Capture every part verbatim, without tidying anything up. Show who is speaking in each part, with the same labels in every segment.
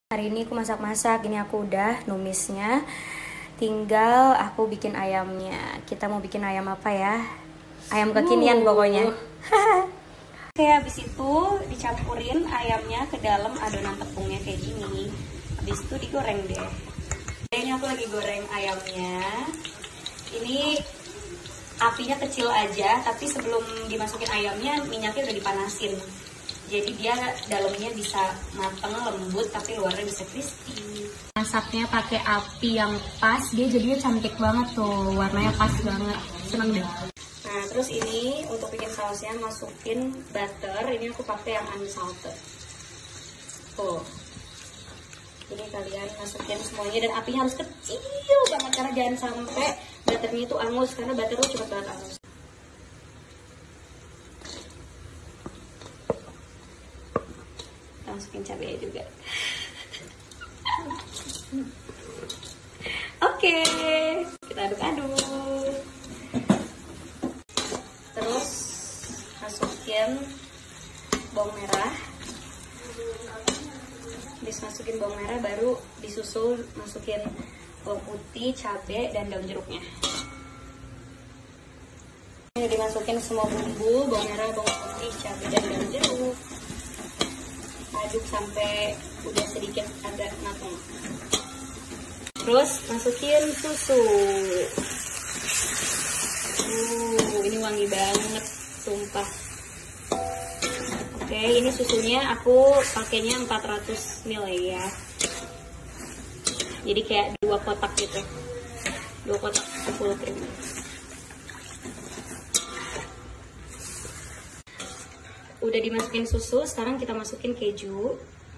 Speaker 1: Hari ini aku masak-masak, ini aku udah numisnya. Tinggal aku bikin ayamnya. Kita mau bikin ayam apa ya? Ayam kekinian uh. pokoknya. Oke, habis itu dicampurin ayamnya ke dalam adonan tepungnya kayak gini. Habis itu digoreng deh. Ini aku lagi goreng ayamnya. Ini apinya kecil aja, tapi sebelum dimasukin ayamnya minyaknya udah dipanasin. Jadi dia dalamnya bisa mateng, lembut, tapi luarnya bisa crispy. Masaknya pakai api yang pas, dia jadinya cantik banget tuh, warnanya pas banget, seneng deh. Nah terus ini untuk bikin sausnya masukin butter, ini aku pakai yang unsalted. Tuh, ini kalian masukin semuanya dan apinya harus kecil banget karena jangan sampai butternya itu angus, karena butter tuh cepet banget angus. Masukin cabenya juga. Oke, kita aduk-aduk. Terus masukin bawang merah. Habis masukin bawang merah baru disusul masukin bawang putih, cabai dan daun jeruknya. Ini dimasukin semua bumbu, bawang merah, bawang putih, cabai dan daun jeruk. Aduk sampai udah sedikit agak matang. Terus masukin susu. Uh, ini wangi banget, sumpah. Oke, ini susunya aku pakainya empat ratus mililiter ya. Jadi kayak dua kotak gitu. Dua kotak full cream. Udah dimasukin susu, sekarang kita masukin keju.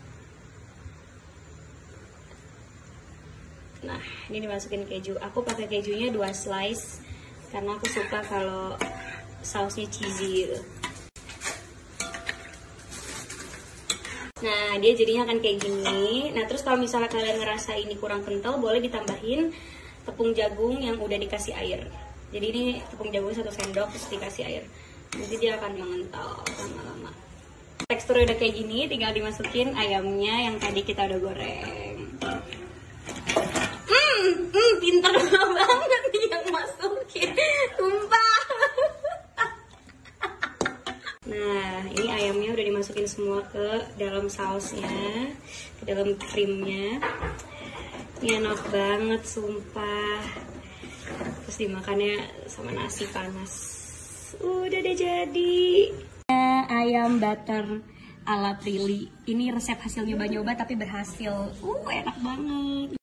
Speaker 1: Nah, ini dimasukin keju. Aku pakai kejunya dua slice karena aku suka kalau sausnya cheesy gitu. Nah, dia jadinya akan kayak gini. Nah, terus kalau misalnya kalian ngerasa ini kurang kental, boleh ditambahin tepung jagung yang udah dikasih air. Jadi ini tepung jagung satu sendok terus dikasih air. Nanti dia akan mengental lama-lama. Teksturnya udah kayak gini, tinggal dimasukin ayamnya yang tadi kita udah goreng. Hmm, hmm pinter banget nih yang masukin, tumpah. Nah, ini ayamnya udah dimasukin semua ke dalam sausnya, ke dalam krimnya. Ini enak banget, sumpah. Terus dimakannya sama nasi panas. Udah deh jadi. Ayam butter ala Prilly. Ini resep hasil nyoba-nyoba tapi berhasil. Uh, enak banget.